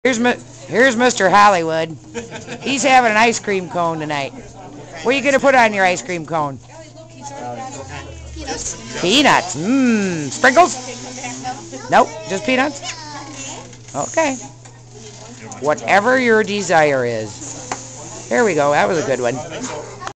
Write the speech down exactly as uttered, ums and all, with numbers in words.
Here's Mi- here's Mister Hollywood. He's having an ice cream cone tonight. What are you gonna put on your ice cream cone? Peanuts. Mmm. Sprinkles? Nope. Just peanuts? Okay. Whatever your desire is. There we go. That was a good one.